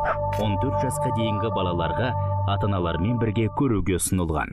14 жасқа дейінгі балаларға ата-аналармен бірге көруге ұсынылған.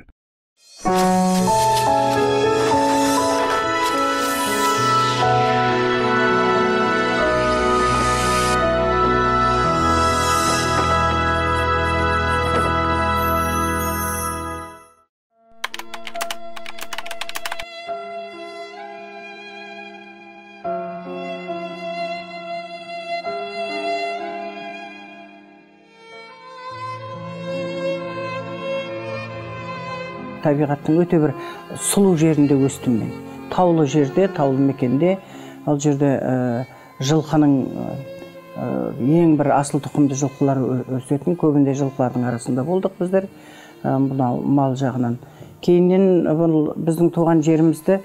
Табиғаттың өте бір сұлу жерінде өстім мен. Таулы жерде, таулы мекенде, ал жерде жылқының ең бір асыл тұқымды жылқылар өсетін, көбінде жылқылардың арасында болдық біздер, мынау мал жағынан. Кейіннен біздің туған жерімізді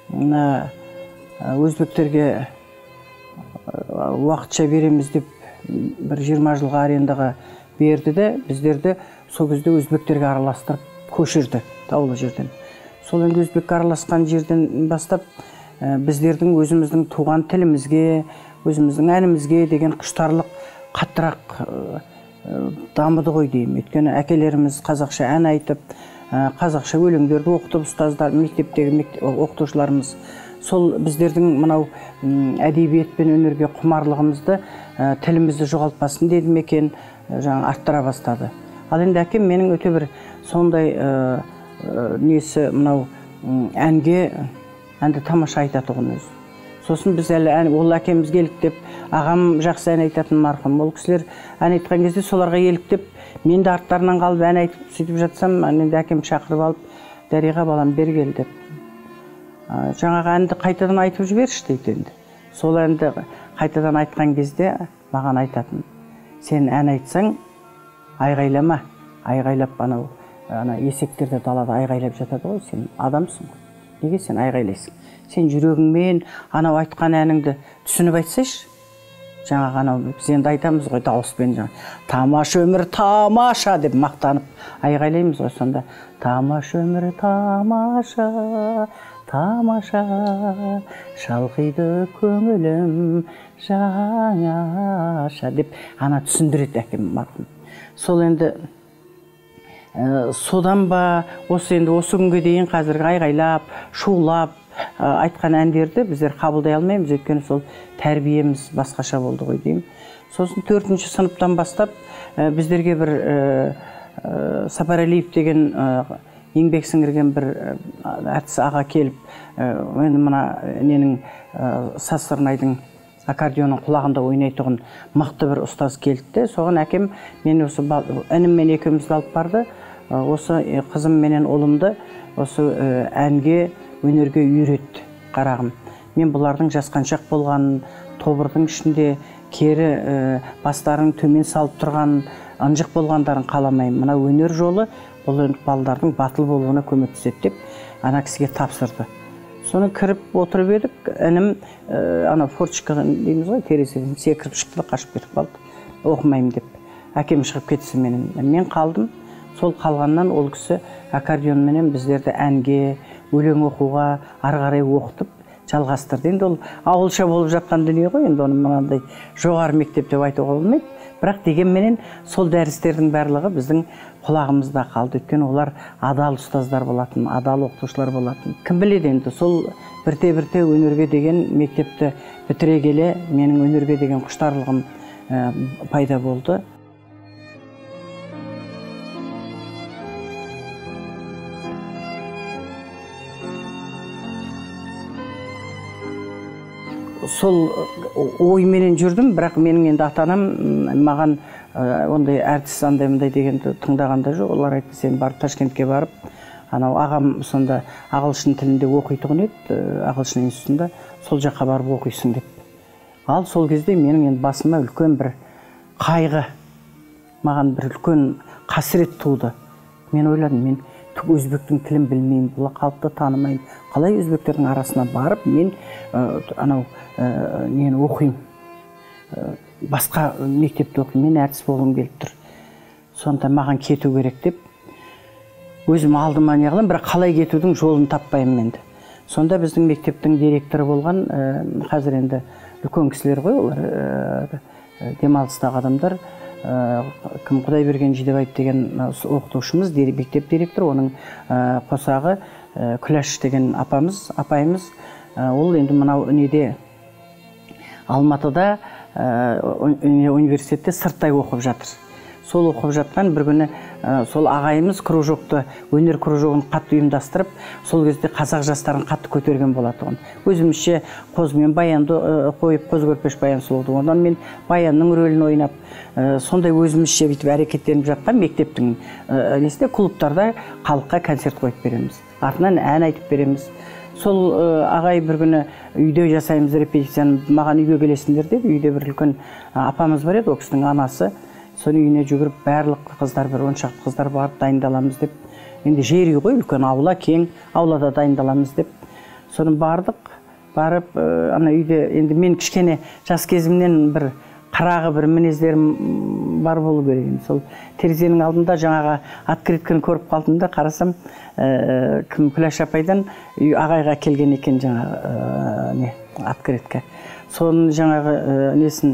өзбектерге уақытша береміз деп бір 20 жылға арендаға берді де, біздерді сол кезде өзбектерге араластырып көшірді таулы жерден. Сол енді өзбекке араласқан жерден бастап біздердің өзіміздің туған тілімізге, өзіміздің әнімізге деген құштарлық қаттырақ дамыды ғой деймін. Өйткені әкелеріміз қазақша ән айтып, қазақша өлеңдерді оқытып, ұстаздар, мектептегі оқытушыларымыз сол біздердің мынау әдебиет пен өнерге құмарлығымызды, тілімізді жоғалтпасын деді мекен, арттыра бастады. Ал енді әкем менің өте бір сондай несі мынау әнді тамаша айтатұғын өзі. Сосын біз әлі ол әкемізге еліктеп, ағам жақсы ән айтатын марқұм. Ол кісілер ән айтқан кезде соларға еліктеп, мен де арттарынан қалып ән айтып сөйтіп жатсам, енді әкем шақырып алып, Дариға балам бер кел деп. Жаңағы әнді қайтадан айтып жіберші дейді енді. Сол әнді қайтадан айтқан кезде маған айтатын. Сен ән айтсаң, айғайлама, айғайлап есектерді далада айғайлап жатады ғой, сен адамсың. Неге сен айғайлайсың? Сен жүрегіңмен анау айтқан әніңді түсініп айтсайшы. Жаңағы анау біз енді айтамыз ғой дауыспен жаңа. Тамаша өмір тамаша деп мақтанып айғайлаймыз ғой сонда. Тамаша өмір тамаша, тамаша, шалқиды көңілім жаңаша деп ана түсіндіреді әкем марқұм. Сол енді содан ба, осы күнге дейін қазіргі айғайлап, шулап айтқан әндерді біздер қабылдай алмаймыз, өйткені сол тәрбиеміз басқаша болды ғой деймін. Сосын 4-ші сыныптан бастап біздерге бір Сапарәлиев деген еңбек сіңірген бір әртіс аға келіп, енді мына ненің Сазсырнайдың аккордеонның құлағында ойнайтұғын мықты бір ұстаз келді. Соған әкем мен осы ініммен екеумізді алып барды. Осы қызым менен ұлымды осы әнге, өнерге үйретті қарағым. Мен бұлардың жасқаншақ болғанын, тобырдың ішінде кері бастарын төмен салып тұрған, ынжық болғандарын қаламаймын. Мына өнер жолы бұл балалардың батыл болуына көмектеседі деп ана кісіге тапсырды. Соны кіріп отырып едік, інім ана форточкаға дейміз ғой, терезеден секіріп шықты, қашып кетіп қалды, оқымаймын деп. Әкем шығып кетсін мен қалдым. Сол қалғаннан ол кісі аккордеонменен біздерді әнге, өлең оқуға ары қарай оқытып жалғастырды. Енді ол ауылша болып жатқан дүние ғой, енді оны мынандай жоғары мектеп деп айтуға болмайды. Бірақ дегенменен сол дәрістердің барлығы біздің құлағымызда қалды. Өйткені олар адал ұстаздар болатын, адал оқытушылар болатын. Кім біледі енді, сол бірте-бірте өнерге деген мектепті бітіре келе менің өнерге деген құштарлығым пайда болды. Сол ойменен жүрдім, бірақ менің енді ата-анам маған ондай әртіс андай дегенді тыңдағанда жоқ. Олар айтты, сен барып Ташкентке барып, анау ағам сонда ағылшын тілінде оқитұғын еді, ағылшын институтында, сол жаққа барып оқисың деп. Ал сол кезде менің енді басыма үлкен бір қайғы, маған бір үлкен қасірет туды. Мен ойладым, мен өзбектің тілін білмеймін, бұл халықты танымаймын. Қалай өзбектердің арасына барып, мен анау нені оқимын, басқа мектепте оқимын, мен әртіс болғым келіп тұр. Сонда маған кету керек деп, өзім алдыма не қылам, бірақ қалай кетудің жолын таппаймын енді. Сонда біздің мектептің директоры болған, қазір енді үлкен кісілер ғой, олар демалыстағы адамдар, кім Құдайберген Жидебаев деген оқытушымыз, мектеп директоры, оның қосағы Күләш деген апайымыз, ол енді мынау неде Алматыда университетте сырттай оқып жатыр. Сол оқып жатқан бір күні сол ағайымыз кружокты, өнер кружогын қатты ұйымдастырып, сол кезде қазақ жастарын қатты көтерген болатын. Өзімізше Қоз мен Баянды қойып, Қоз Көрпеш Баян Сұлуды, ондан мен Баянның рөлін ойнап, сондай өзімізше бүйтіп әрекеттеніп жатқан мектептің несінде клубтарда халыққа концерт қойып береміз. Артынан ән айтып береміз. Сол ағай бір күні үйде жасаймыз репетицияны, маған үйге келесіңдер деді. Үйде бір үлкен апамыз бар еді, ол кісінің анасы. Соны үйіне жүгіріп, барлық қыздар, бір 10 шақты қыздар барып дайындаламыз деп. Енді жер үй ғой, үлкен аула, кең аулада дайындаламыз деп. Соны бардық, барып, ана үйде, енді мен кішкене жас кезімнен бір қарағы бір мінездерім бар болу керек. Сол терезенің алдында жаңағы открытканы көріп қалдым да, қарасам, кім Күләш апайдан ағайға келген екен жаңағы открытка. Соның жаңағы несін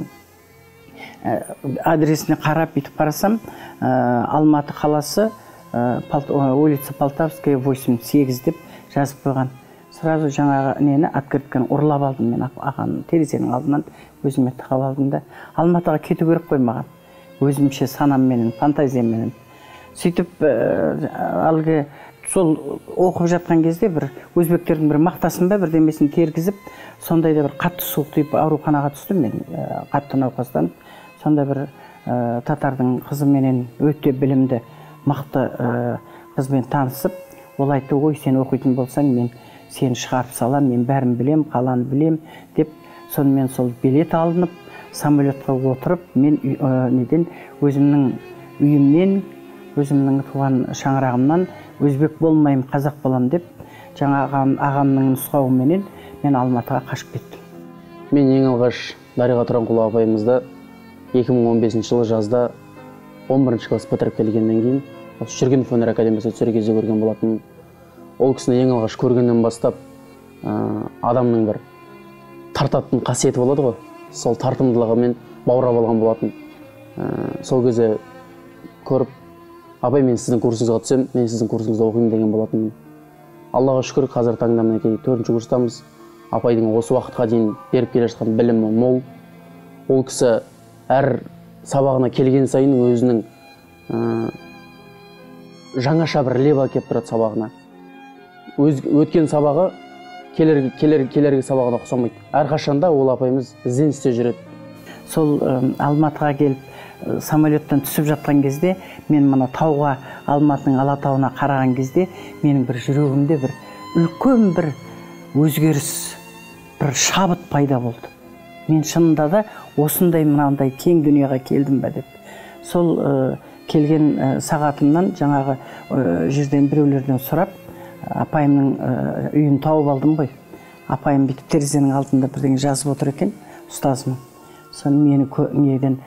адресіне қарап бүйтіп қарасам, Алматы қаласы, улица Полтавская 8-8 деп жазып қойған. Сразу жаңағы нені открытканы ұрлап алдым мен ағаның терезенің алдынан, өзіме тығып алдым да. Алматыға кету керек қой маған. Өзімше санамменен, фантазияменен. Сөйтіп алғы сол оқып жатқан кезде бір өзбектердің бір мақтасын ба бір демесін тергізіп, сондайда бір қатты суық тиіп ауруханаға түстім мен, қатты науқастанып. Сонда бір татардың қызыменен өте білімді, мақты қызбен танысып, ол айтты, ой, сен оқитын болсаң, мен сені шығарып салам, мен бәрін білем, қаланы білем деп, сонымен сол билет алынып, самолетқа отырып, мен өзімнің үйімнен, өзімнің туған шаңырағымнан өзбек болмайым, қазақ болам деп, жаңа ағамның нұсқауыменен мен Алматыға қашып кеттім. Мен ең алғаш Дариға Тұранқұлова апайымызды 2015 жылы жазда 11 класс бітіріп келгеннен кейін Жүргенов өнер академиясында түсер кезде көрген болатын. Ол кісіні ең алғаш көргеннен бастап адамның бір тартатын қасиеті болады ғой, сол тартымдылығымен баурап алған болатын. Сол кезде көріп, апай, мен сіздің курсыңызға түсем, мен сіздің курсыңызда оқимын деген болатын. Аллаға шүкір, қазір таңда мінекей 4-ші курстамыз. Апайдың осы уақытқа дейін беріп келе жатқан білімі мол. Ол кісі әр сабағына келген сайын өзінің жаңаша бір леп әкеліп тұрады сабағына. Өткен сабағы келергі сабағына ұқсамайды. Әрқашанда ол апайымыз ізденісте жүреді. Сол Алматыға келіп, самолеттен түсіп жатқан кезде, мен мына тауға, Алматының Алатауына қараған кезде, менің бір жүрегімде бір үлкен бір өзгеріс, бір шабыт пайда болды. Мен шынында да осындай мынандай кең дүниеге келдім бе деп. Сол келген сағатымнан жаңағы жерден біреулерден сұрап, апайымның үйін тауып алдым ғой. Апайым бүйтіп терезенің алдында бірдеңе жазып отыр екен, ұстазым. Соны мені неден,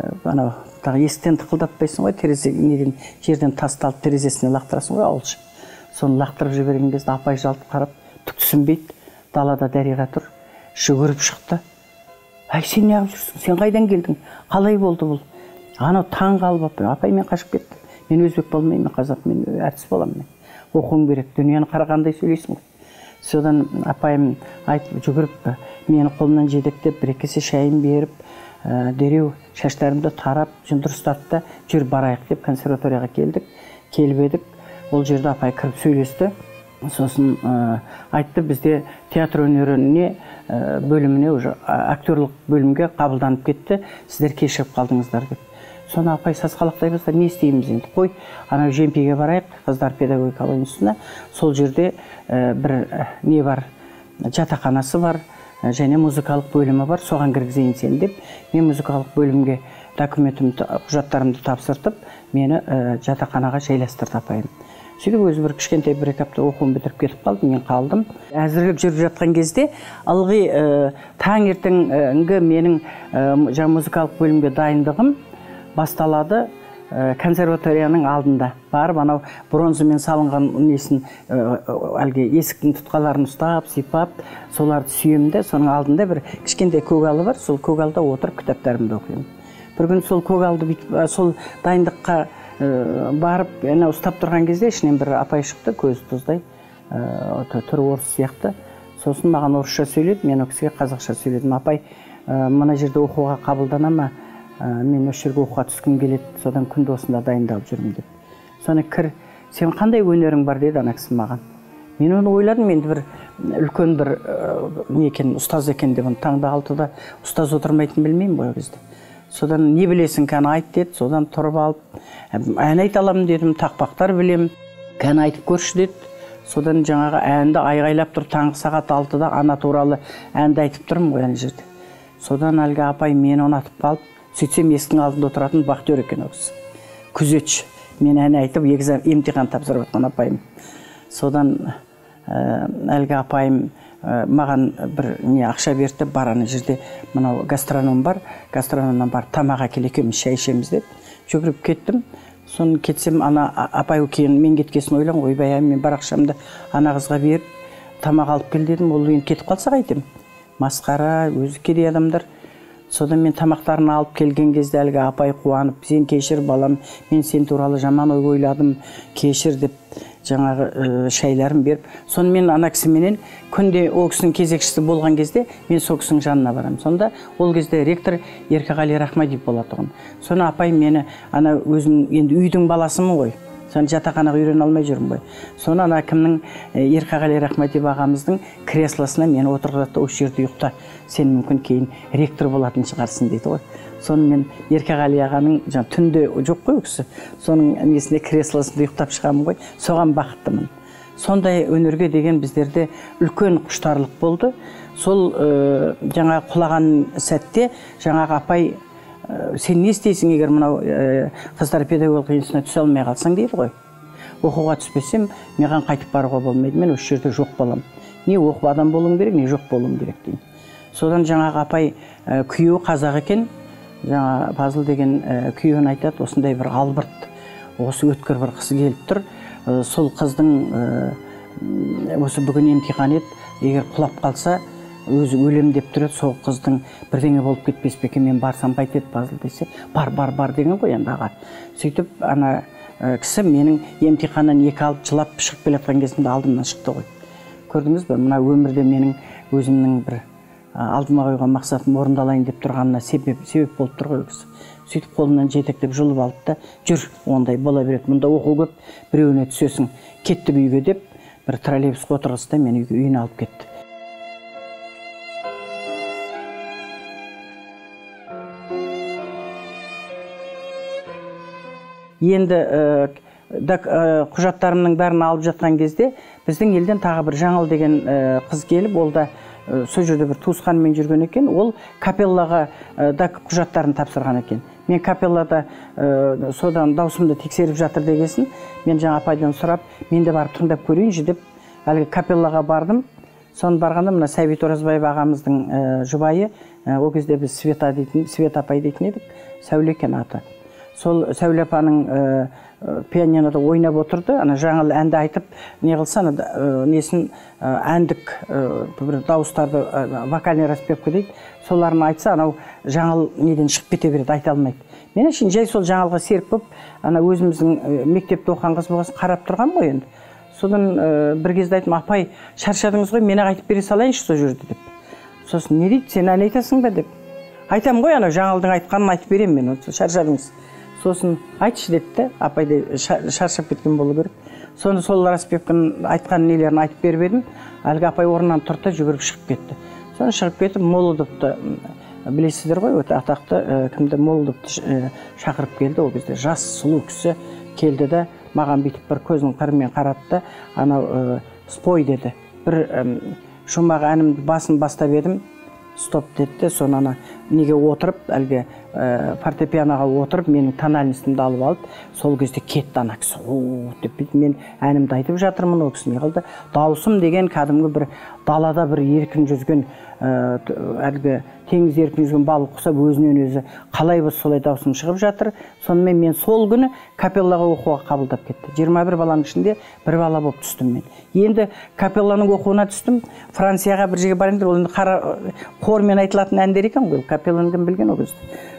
есіктен тықылдатпайсың ғой, жерден тасты алып терезесіне лақтырасың ғой, ауылшы. Соны лақтырып жіберген кезде апай жалт қарап, түк түсінбейді, далада Дариға тұр, жүгіріп шықты. Ай, сен неғып жүрсің, сен қайдан келдің, қалай болды бұл? Анау таң қалып, апай, мен қашып кеттім, мен өзбек болмаймын, қазақ, мен әртіс боламын, оқуым керек, дүниені қарағандай сөйлейсің ғой. Содан апайым айтып жүгіріп, мені қолымнан жетектеп, бір кесе шайын беріп, дереу шаштарымды тарап, дұрыстатты, жүр барайық деп консерваторияға келдік, келіп едік. Ол жерде апай кіріп сөйлесті. Сосын айтты, бізде театр өнеріне бөліміне, актерлық бөлімге қабылданып кетті, сіздер кешігіп қалдыңыздар деп. Соны апай сасқалақтай бастады, не істейміз енді? Қой, анау Жемпиге барайық, қыздар педагогикалық институтына. Сол жерде бір не бар, жатақханасы бар, және музыкалық бөлімі бар, соған кіргізейін сен деп. Мен музыкалық бөлімге документімді, құжаттарымды тапсыртып, мені жатақханаға жайластырды апайым. Сөйтіп өзі бір кішкентай бір апта оқуын бітіріп кетіп қалдым, мен қалдым. Әзірлік жүріп жатқан кезде, ылғи таңертеңгі менің музыкалық бөлімге дайындығым басталады консерваторияның алдында. Барып, анау бронзамен салынған несін, әлгі есіктің тұтқаларын ұстап, сипап, соларды сүйемді. Соның алдында бір кішкентай көгалы бар, сол көгалда отырып кітаптарымды оқимын. бір күн сол көгалды бүйтіп сол дайындыққа барып ұстап тұрған кезде ішінен бір апай шықты, көзі тұздай, түрі орыс сияқты. Сосын маған орысша сөйледі, мен ол кісіге қазақша сөйледім. Апай, мына жерде оқуға қабылдана ма? Мен осы жерге оқуға түскім келеді, содан күнде осында дайындалып жүрмін деп. Соны кір, сен қандай өнерің бар деді ана кісі маған. Мен оны ойладым, енді бір үлкен бір не екен, ұстаз екен деп, таңда 6-да ұстаз отырмайтын білмеймін ғой кезде. Содан не білесің, кәні айт деді, содан тұрып алып, ән айта аламын дедім, тақпақтар білем, кәні айтып көрші деді. Содан жаңағы әнді айғайлап тұр, таңғы сағат 6-да ана туралы әнді айтып тұрмын ғой ана жерде. Содан әлгі апай мені ұнатып қалып, сөйтсем есіктің алдында отыратын вахтер екен ол кісі. Күзетші. Мен ән айтып, емтихан тапсырып отқан апайым. Содан әлгі апайым маған бір не ақша берді, бар ана жерде мынау гастроном бар, гастрономнан бар тамақ әкел, екеуміз шай ішеміз деп жүгіріп кеттім. Соны кетсем, ана апай кейін мен кеткесін ойлан, ойбай, мен бар ақшамды ана қызға беріп тамақ алып кел дедім. Ол енді кетіп қалса қайтем? Масқара, өзі кедей адамдар. Содан мен тамақтарын алып келген кезде әлгі апай қуанып, сен кешір балам, мен сен туралы жаман ой ойладым, кешір деп жаңағы шайларын беріп. Соны мен ана кісіменен күнде ол кісінің кезекшісі болған кезде мен сол кісінің жанына барам. Сонда ол кезде ректор Еркеғали Рахмадиев болады тұғын. Соны апай мені ана өзім енді үйдің баласымын ғой. Соны жатақханаға үйрене алмай жүрмін ғой. Соны ана кімнің Еркеғали Рахмадиев ағамыздың креслосына мені отырғызды, осы жерде ұйықта, сен мүмкін кейін ректор болатын шығарсың дейді ғой. Соны мен Еркеғали ағаның түнде жоқ қой өкісі, соның несінде креслосында ұйықтап шығамын ғой, соған бақыттымын. Сондай өнерге деген біздерде үлкен құштарлық болды. Сол жаңа құлаған сәтте жаңағы апай, сен не істейсің, егер мынау қыздар педагогикалық институтына түсе алмай қалсаң дейді ғой. Оқуға түспесем, маған қайтып баруға болмайды, мен осы жерде жоқ боламын. Не оқып адам болуым керек, не жоқ болуым керек деймін. Содан жаңағы апай күйеуі қазақ екен, жаңа Пазыл деген күйеуін айтады, осындай бір албырт, осы өткір бір қыз келіп тұр. Сол қыздың осы бүгін емтихан еді, егер құлап қалса, өзі өлем деп тұрады, сол қыздың бірдеңе болып кетпес пе екен, мен барсам қайтеді Пазыл десе, бар деген ғой енді аға. Сөйтіп ана кісі менің емтиханнан 2 алып жылап шығып келе жатқан кезімде алдымнан шықты ғой. Көрдіңіз бе, мына өмірде менің өзімнің бір алдыма қойған мақсатым орындалайын деп тұрғанына себеп болып тұр ғой кісі. Сөйтіп қолымнан жетектеп жұлып алды да, жүр, ондай бола береді, мұнда оқу көп, біреуіне түсесің, кеттік үйге деп, бір троллейбусқа отырғызды да мені үйіне алып кетті. Енді құжаттарымның бәрін алып жатқан кезде біздің елден тағы бір Жаңыл деген қыз келіп, ол да сол жерде бір туысқанымен жүрген екен, ол капеллаға да құжаттарын тапсырған екен. Мен капеллада содан даусымды тексеріп жатыр дегесін, мен жаңа апайдан сұрап, мен де барып тыңдап көрейінші деп, әлгі капеллаға бардым. Соны барғанда мына Сәбит Оразбаев ағамыздың жұбайы, ол кезде біз Свет апай дейтін едік, Сәуле екен аты. Сол Сәуле апаның пианинода ойнап отырды, ана Жаңыл әнді айтып, не қылса, несін әндік бір дауыстарды, вокальный распевка дейді, соларын айтса, анау Жаңыл неден шығып кете береді, айта алмайды. Мен үшін жай сол Жаңылға серік болып, ана өзіміздің мектепте оқыған қыз болғасын қарап тұрған ғой енді. Содан бір кезде айтым, апай, шаршадыңыз ғой, мен айтып бере салайыншы сол жерде деп. Сосын не дейді, сен ән айтасың ба деп. Айтам ғой, анау Жаңылдың айтқанын айтып берем мен, шаршадыңыз. Сосын айтшы деді, апай да шаршап кеткен болу керек. Соны сол распевканың айтқан нелерін айтып беріп едім, әлгі апай орнынан тұрды, жүгіріп шығып кетті. Соны шығып кетіп, Молодовты білесіздер ғой, өте атақты кімді Молодовты шақырып келді. Ол кезде жас сұлу кісі келді да, маған бүйтіп бір көзінің қырымен қаратты, анау спой деді. Бір шумақ әнімді басын бастап едім, стоп деді, соны неге отырып, әлгі фортепианоға отырып, менің тональностымды алып алып, сол кезде кетті ана кісі, деп мен әнімді айтып жатырмын, ол кісі не қылды. Даусым деген кәдімгі бір далада бір еркін жүзген, әлгі теңіз еркін жүзген балық құсап, өзінен өзі қалай болса солай даусым шығып жатыр. Сонымен мен сол күні капеллаға оқуға қабылдап кетті. 21 баланың ішінде бір бала болып түстім мен. Енді капелланың оқуына түстім. Францияға бір жерге барыңдар, ол енді хормен айтылатын әндер екен ғой, капелланы кім білген ол кезде.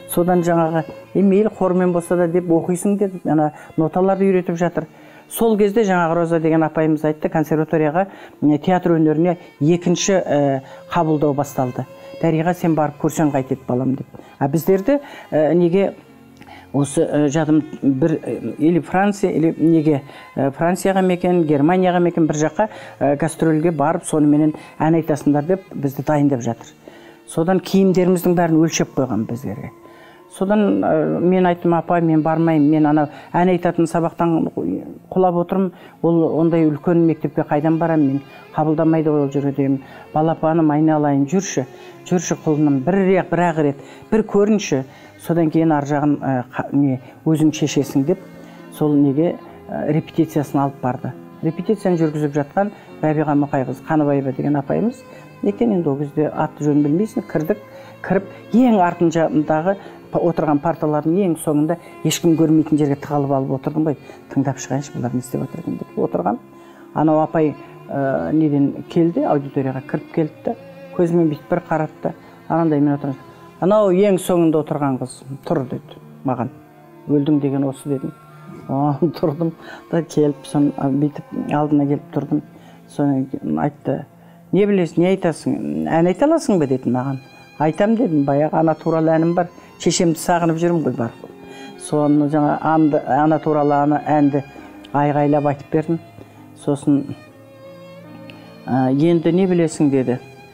Содан жаңағы мейлі хормен болса да деп оқисың деп ана ноталарды үйретіп жатыр. Сол кезде жаңағы Роза деген апайымыз айтты, консерваторияға театр өнеріне екінші қабылдау басталды. Дариға, сен барып көрсең қайтеді балам деп. Біздерді неге осы жадым бір или Франция, или неге Францияға мекен, Германияға мекен бір жаққа гастрольге барып, соныменен ән айтасыңдар деп бізді дайындап жатыр. Содан киімдеріміздің бәрін өлшеп қойған біздерге. Содан мен айттым, апа, мен бармайым, мен ана ән айтатын сабақтан құлап отырмын, ол ондай үлкен мектепке қайдан барам, мен қабылдамайды ол жүре деймін. Балапаным, айналайын, жүрші құлыным, бір-ақ рет, бір көрінші, содан кейін ар жағын өзің шешесің деп, сол неге репетициясын алып барды. Репетицияны жүргізіп жатқан Рабиға Мұқайқызы Қаныбаева деген апайымыз, екен енді ол кезде аты жөн білмейсің, кіріп, ең артындағы отырған парталардың ең соңында ешкім көрмейтін жерге тығылып алып отырдым ғой. Тыңдап шығайыншы, бұлар не істеп отырған деп отырған. Анау апай неден келді, аудиторияға кіріп келді, көзімен бүйтіп бір қаратты. Анандай мен отырған. Анау ең соңында отырған қыз тұр деді маған. Өлдің деген осы дедім. Тұрдым да келіп, сон бүйтіп алдына келіп тұрдым. Соны айтты. Не білесің, не айтасың? Ән айта аласың ба деді маған. Айтам дедім, баяғы ана туралы әнім бар. Шешемді сағынып жүрмін ғой бар. Соны жаңа ана туралы әнді айғайлап айтып бердім. Сосын енді не білесің деді.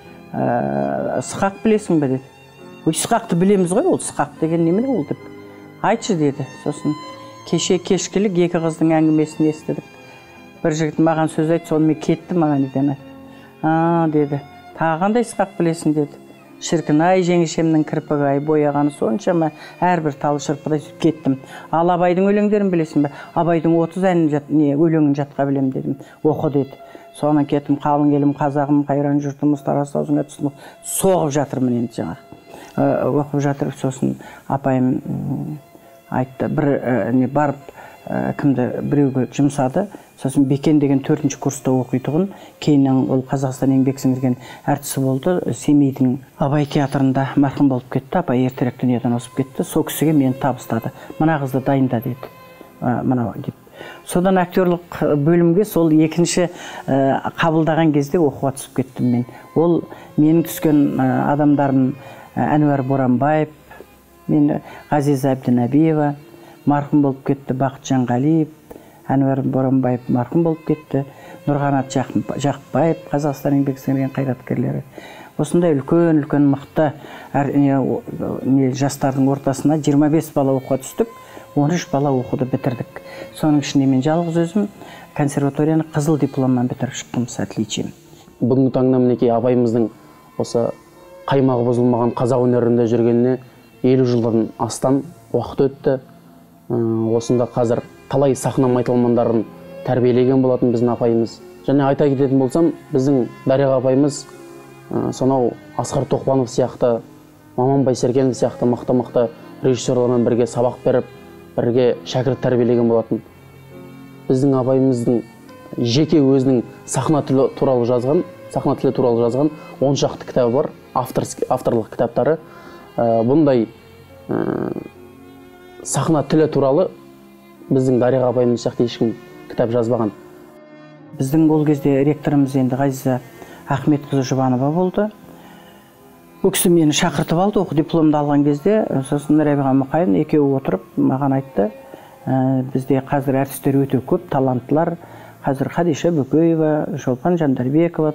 Сықақ білесің бе деді. Сықақты білеміз ғой, ол сықақ деген немене ол деп. Айтшы деді. Сосын кеше кешкілік екі қыздың әңгімесін естідік. Бір жігіт маған сөз айтты, сонымен кетті маған неден айтты. Деді. Тағы қандай сықақ білесің деді. Шіркін ай, жеңешемнің кірпігі ай, бояғаны соншама әрбір талы шырпыдай сөйтіп кеттім. Ал Абайдың өлеңдерін білесің бе? Абайдың 30 өлеңін жатқа білем дедім. Оқы деді. Соны кеттім, қалың елім, қазағым, қайран жұртымыз, тарас аузыңа түстім. Соғып жатырмын енді жаңа. Оқып жатыр, сосын апайым айтты, бір барып кімді біреуге жұмсады. Сосын Бекен деген 4-ші курста оқитұғын. Кейіннен ол Қазақстан еңбек сіңірген әртісі болды. Семейдің Абай театрында марқұм болып кетті. Апай ертерек дүниеден озып кетті. Сол кісіге мені табыстады. Мына қызды дайында деді. Деп. Содан актерлық бөлімге сол екінші қабылдаған кезде оқуға түсіп кеттім мен. Ол менің түскен адамдарым Әнуар Боранбаев, мен Ғазиза Әбдінәбиева, марқұм болып кетті Бақытжан Ғалиев, Әнуар Боранбаев марқұм болып кетті, Нұрғанат Жақыпбаев, Қазақстан еңбек сіңірген қайраткерлері. Осындай үлкен мықты жастардың ортасына 25 бала оқуға түстік, 13 бала оқуды бітірдік. Соның ішінде мен жалғыз өзім консерваторияны қызыл дипломмен бітіріп шықтым с отличием. Бүгінгі таңда мінекей абайымыздың осы қаймағы бұзылмаған қазақ өнерінде жүргеніне 50 жылдан астам уақыт өтті. Осында қазір талай сахна майталмандарын тәрбиелеген болатын біздің апайымыз. Және айта кететін болсам, біздің Дариға апайымыз сонау Асқар Тоқпанов сияқты, Маман Байсеркенов сияқты мықты режиссерлармен бірге сабақ беріп, бірге шәкірт тәрбиелеген болатын. Біздің апайымыздың жеке өзінің сахна тілі туралы жазған 10 шақты кітабы бар, авторлық кітаптары. Бұндай сахна тілі туралы біздің Дариға апайымыз сияқты ешкім кітап жазбаған. Біздің ол кезде ректорымыз енді Ғазиза Ахметқызы Жұбанова болды. Ол кісі мені шақыртып алды, оқу дипломды алған кезде. Сосын Рабиға Мұқайын екеуі отырып маған айтты, бізде қазір әртістер өте көп, таланттылар. Қазір Хадиша Бөкеева, Шолпан Жандарбекова,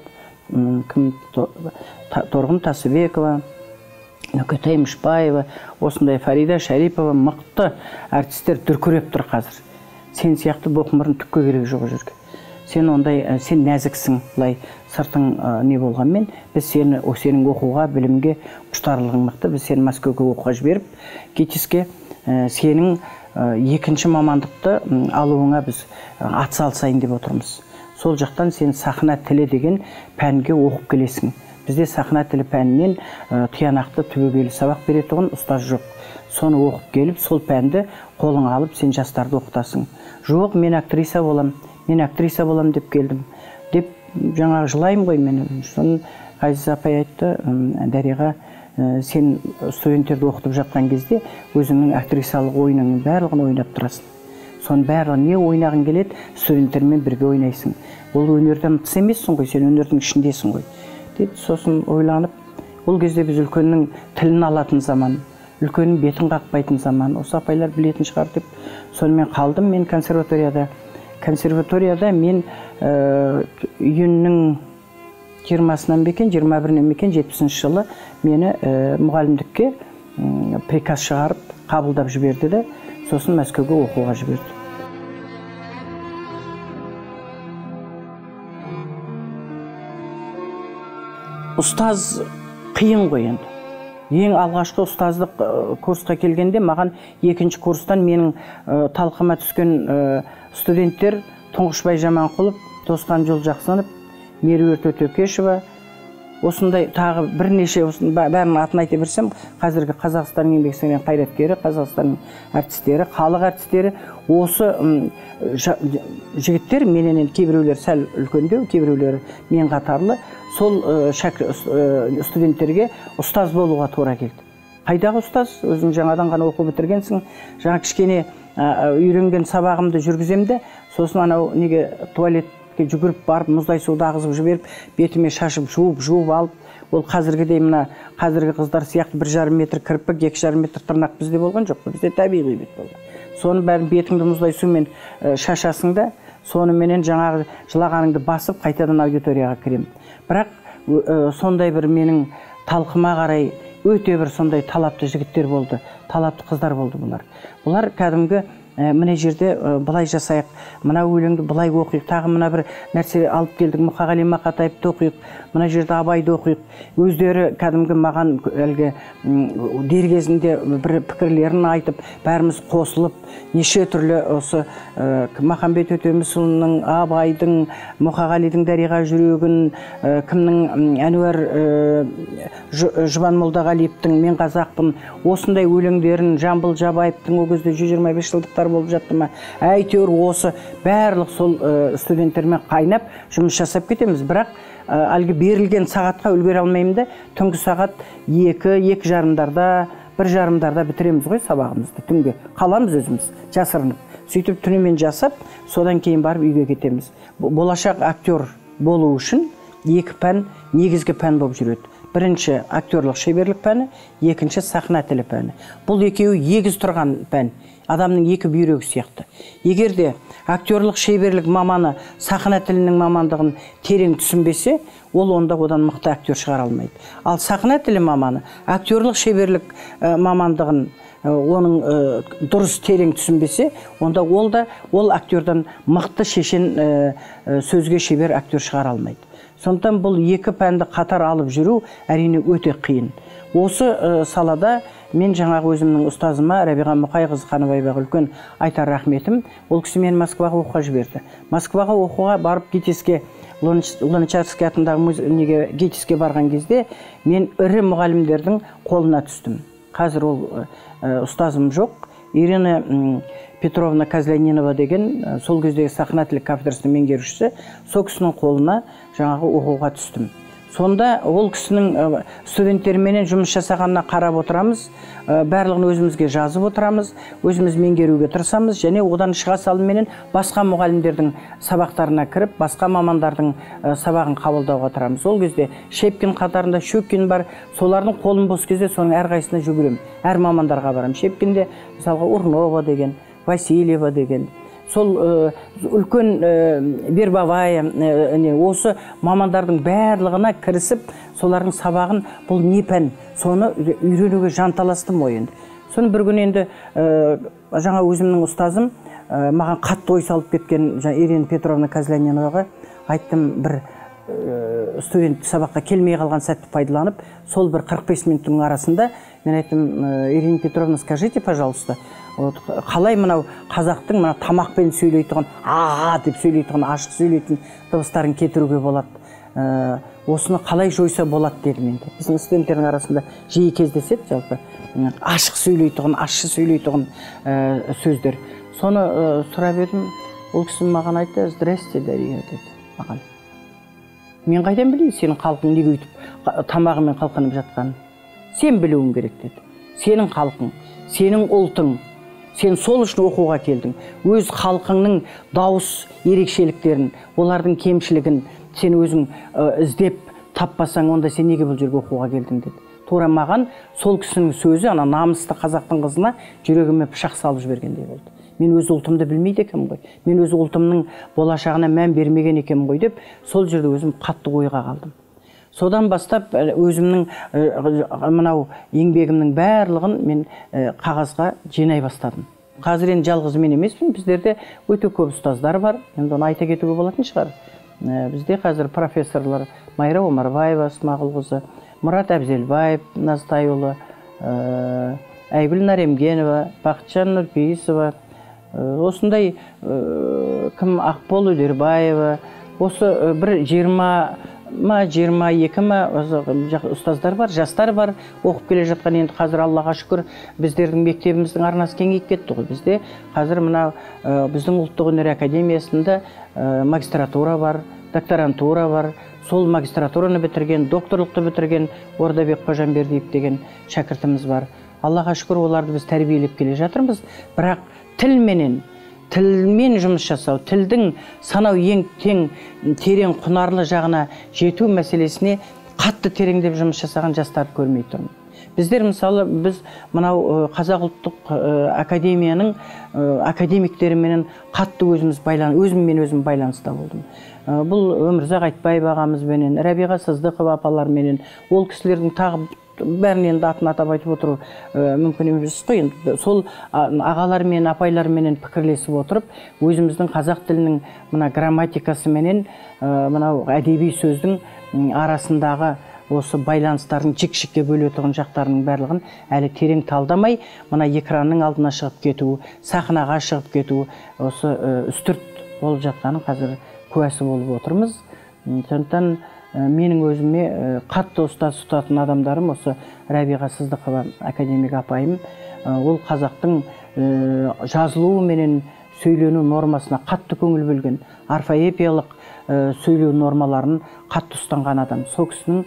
Торғын Тасыбекова, Нүкетай Мышбаева, осындай Фарида Шарипова, мықты әртістер дүркіреп тұр қазір. Сен сияқты боқмырын түкке керек жоқ жүрге. Сен нәзіксің, бұлай сыртың не болғанмен, біз сенің оқуға, білімге құштарлығың мықты, біз сені Мәскеуге оқуға жіберіп, кетіске сенің екінші мамандықты алуыңа біз атсалысайын деп отырмыз. Сол жақтан сен сахна тілі деген пәнге оқып келесің. Бізде сахна тілі пәнінен тиянақты түбегейлі сабақ беретұғын ұстаз жоқ. Соны оқып келіп, сол пәнді қолыңа алып, сен жастарды оқытасың. Жоқ, мен актриса болам деп келдім. Деп жаңағы жылайым ғой мен. Соны Ғазиза апай айтты, Дариға, сен студенттерді оқытып жатқан кезде өзіңнің актрисалық ойыныңның барлығын ойнап тұрасың. Соның барлығын не ойнағың келеді, студенттермен бірге ойнайсың. Ол өнерден тыс емессің ғой, сен өнердің ішіндесің ғой. Деді, сосын ойланып, ол кезде біз үлкеннің тілін алатын заман, үлкеннің бетін қақпайтын заман, осы апайлар білетін шығар деп, сонымен қалдым мен консерваторияда. Консерваторияда мен июньнің 20-сынан бекен, 21-нен бекен 70-ші жылы мені мұғалімдікке приказ шығарып, қабылдап жіберді де, сосын Мәскеуге оқуға жіберді. Ұстаз қиын ғой енді. Ең алғашқы ұстаздық курсқа келгенде маған екінші курстан менің талқыма түскен студенттер Тұңғышбай Жаманқұлов, Досқан Жолжақсынов, Меруерт Өтекешева, осындай тағы бірнеше, бәрінің атын айта берсем, қазіргі Қазақстанның еңбек сіңірген қайраткері, Қазақстанның әртістері, халық әртістері, осы жігіттер менен кейбіреулер сәл үлкендеу, кейбіреулері мен қатарлы, сол студенттерге ұстаз болуға тура келді. Қайдағы ұстаз? Өзің жаңадан ғана оқу бітіргенсің, жаңа кішкене үйренген сабағымды жүргіземді, сосын анау неге туалетке жүгіріп барып, мұздай суды ағызып жіберіп, бетіме шашып, жуып алып, ол қазіргідей мына қазіргі қыздар сияқты 1,5 метр кірпік, 2,5 метр тырнақ бізде болған жоқ, бізде табиғи бет болды. Соны бәрін бетіңді мұздай сумен шашасың да, соныменен жаңағы жылағаныңды басып, қайтадан аудиторияға кірем. Бірақ сондай бір менің талқыма қарай өте бір сондай талапты жігіттер болды, талапты қыздар болды бұлар. Бұлар кәдімгі мына жерде былай жасайық, мына өлеңді былай оқиық, тағы мына бір нәрсе алып келдік, Мұқағали Мақатаевты оқиық, мына жерде Абайды оқиық. Өздері кәдімгі маған әлгі дер кезінде бір пікірлерін айтып, бәріміз қосылып, неше түрлі осы Махамбет Өтемісұлының, Абайдың, Мұқағалидың Дариға жүрегін, кімнің Әнуар Жұбан Молдағалиевтің Мен қазақпын, осындай өлеңдерін, Жамбыл Жабаевтың ол кезде 125 жылдықтар болып жатты ма, әйтеуір осы барлық сол студенттермен қайнап жұмыс жасап кетеміз. Бірақ әлгі берілген сағатқа үлгере алмаймын да, түнгі сағат 2-2:30-дарда, 1:30-дарда бітіреміз ғой сабағымызды, түнге қаламыз өзіміз жасырынып. Сөйтіп түнімен жасап, содан кейін барып үйге кетеміз. Болашақ актер болу үшін екі пән, негізгі пән болып жүреді. Бірінші актерлық шеберлік пәні, екінші сахна тілі пәні. Бұл екеуі егіз тұрған пән, адамның екі бүйрегі сияқты. Егер де актерлық шеберлік маманы сахна тілінің мамандығын терең түсінбесе, ол онда одан мықты актер шығара алмайды. Ал сахна тілі маманы актерлық шеберлік мамандығын оның дұрыс терең түсінбесе, онда ол актердан мықты шешен сөзге шебер актер шығара алмайды. Сондықтан бұл екі пәнді қатар алып жүру әрине өте қиын. Осы салада мен жаңағы өзімнің ұстазыма Рабиға Мұқайқызы Қаныбаеваға үлкен айтар рахметім. Ол кісі мені Москваға оқуға жіберді. Москваға оқуға барып Гитиске, Луначарский атындағы Гитиске барған кезде мен ірі мұғалімдердің қолына түстім. Қазір ол ұстазым жоқ. Ирина Петровна Козлянинова деген, сол кездегі сахна тілі кафедрасының меңгерушісі, сол кісінің қолына жаңағы оқуға түстім. Сонда ол кісінің студенттерменен жұмыс жасағанына қарап отырамыз, барлығын өзімізге жазып отырамыз, өзіміз меңгеруге тырысамыз, және одан шыға салыменен басқа мұғалімдердің сабақтарына кіріп, басқа мамандардың сабағын қабылдауға тырамыз. Ол кезде Шепкин қатарында Щукин бар, солардың қолын бос кезде соның әрқайсысына жүгірем, әр мамандарға барам. Шепкинде мысалға Урнова деген, Васильева деген, сол үлкен Вербовая, осы мамандардың барлығына кірісіп, солардың сабағын, бұл не пән, соны үйренуге жанталастым ойын. Соны бір күн енді жаңа өзімнің ұстазым маған қатты ой салып кеткен Ирина Петровна Козляниноваға айттым, бір студент сабаққа келмей қалған сәтті пайдаланып, сол бір 45 минуттың арасында мен айттым, Ирина Петровна, скажите, пожалуйста, қалай мынау қазақтың тамақпен сөйлейтін, деп сөйлейтін, ашық сөйлейтін дыбыстарын кетіруге болады. Осыны қалай жойса болады деді менде. Біздің студенттердің арасында жиі кездеседі, жалпы ашық сөйлейтін, ащы сөйлейтін сөздер. Соны сұрап едім, ол кісі маған айтты, здрасте, Дария, деді маған. Мен қайдан білейін сенің халқың неге өйтіп тамағымен қалқынып жатқанын? Сен білуің керек деді. Сенің халқың, сенің ұлтың, сен сол үшін оқуға келдің. Өз халқыңның дауыс ерекшеліктерін, олардың кемшілігін сен өзің іздеп таппасаң, онда сен неге бұл жерге оқуға келдің деді. Тура маған сол кісінің сөзі ана намысты қазақтың қызына жүрегіме пышақ салып жібергендей болды. Мен өз ұлтымды білмейді екенмін ғой. Мен өз ұлтымның болашағына мән бермеген екенмін ғой деп, сол жерде өзім қатты ойға қалдым. Содан бастап өзімнің мынау еңбегімнің барлығын мен қағазға жинай бастадым. Қазір енді жалғыз мен емеспін, біздерде өте көп ұстаздар бар. Енді оны айта кетуге болатын шығар. Бізде қазір профессорлар Майра Омарбаева Смағұлқызы, Мұрат Әбзелбаев Назтайұлы, Айгүл Наремгенова, Бақытжан Нұрпейісова, осындай кім Ақбол Өлербаева, осы бір 20-22 ұстаздар бар, жастар бар, оқып келе жатқан. Енді қазір Аллаға шүкір біздердің мектебіміздің арнасы кеңейіп кетті ғой. Бізде қазір мына біздің ұлттық өнер академиясында магистратура бар, докторантура бар. Сол магистратураны бітірген, докторлықты бітірген Ордабек Қожамбердиев деген шәкіртіміз бар. Аллаға шүкір оларды біз тәрбиелеп келе жатырмыз. Бірақ тілмен жұмыс жасау, тілдің санау ең терең құнарлы жағына жету мәселесіне қатты тереңдеп жұмыс жасаған жастарды көрмей тұрмын. Біздер мысалы, біз мынау Қазақ ұлттық академияның академиктеріменен қатты өзім байланыста болдым. Бұл Өмірзақ Айтбаев ағамызбенен, Рәбиға Сыздықова апаларменен, ол кісілердің тағы бәрінен де атын атап айтып отыру мүмкін емес қой. Сол ағалармен, апайларменен пікірлесіп отырып, өзіміздің қазақ тілінің мына грамматикасыменен, мынау әдеби сөздің арасындағы осы байланыстардың жік-жікке бөлетіған жақтарының барлығын әлі терең талдамай, мына экранның алдына шығып кету, сахнаға шығып кету, осы үстірт болып жатқанын қазір куәсі болып отырмыз. Сондықтан менің өзіме қатты ұстаз тұтатын адамдарым осы Рәбиға Сыздықова академик апайым. Ол қазақтың жазылуы менен сөйлену нормасына қатты көңіл бөлген, орфоэпиялық сөйлеу нормаларын қатты ұстанған адам. Сол кісінің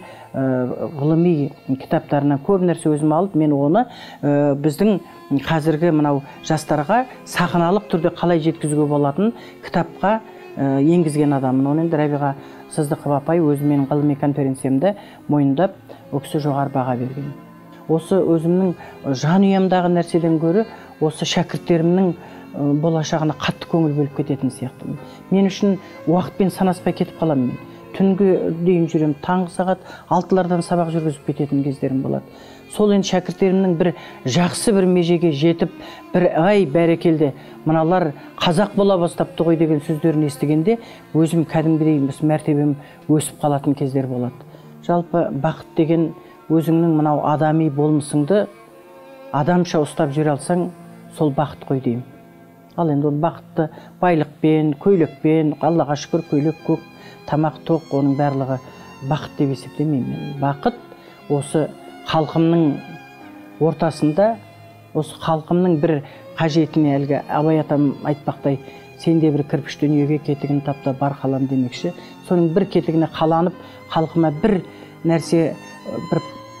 ғылыми кітаптарынан көп нәрсе өзім алып, мен оны біздің қазіргі мынау жастарға сахналық түрде қалай жеткізуге болатын кітапқа енгізген адамын. Оны енді Рәбиға Сыздықова апай өзі менің ғылыми конференциямда мойындап, ол кісі жоғары баға берген. Осы өзімнің жанұямдағы нәрседен гөрі осы шәкірттерімнің болашағына қатты көңіл бөліп кететін сияқты. Мен үшін уақытпен санаспай кетіп қаламын мен. Түнге дейін жүрем, таңғы сағат 6-лардан сабақ жүргізіп кететін кездерім болады. Сол енді шәкірттерімнің бір жақсы бір межеге жетіп, бір ай бәрекелді, мыналар қазақ бола бастапты ғой деген сөздерін естігенде, өзім кәдімгідей мәртебем өсіп қалатын кездер болады. Жалпы бақыт деген өзіңнің мынау адами болмысыңды адамша ұстап жүре алсаң, сол бақыт қой деймін. Ал енді ол бақытты байлықпен, көйлекпен, Аллаға шүкір көйлек көк, тамақ тоқ, оның барлығы бақыт деп есептемеймін. Бақыт осы халқымның ортасында, осы халқымның бір қажетіне, әлгі Абай атам айтпақтай, сенде бір кірпіш дүниеге кетігін тапта бар қалам демекші. Соның бір кетігіне қаланып, халқыма бір нәрсе, бір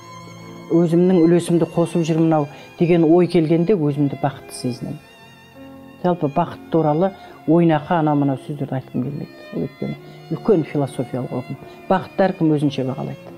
өзімнің үлесімді қосып жүрмін ау деген ой келгенде өзімді бақытты сезінемін. Жалпы бақыт туралы ойнақы ана-мына сөздерді айтқым келмейді. Өйткені үлкен философиялық ұғым. Бақытты әркім өзінше бағалайды.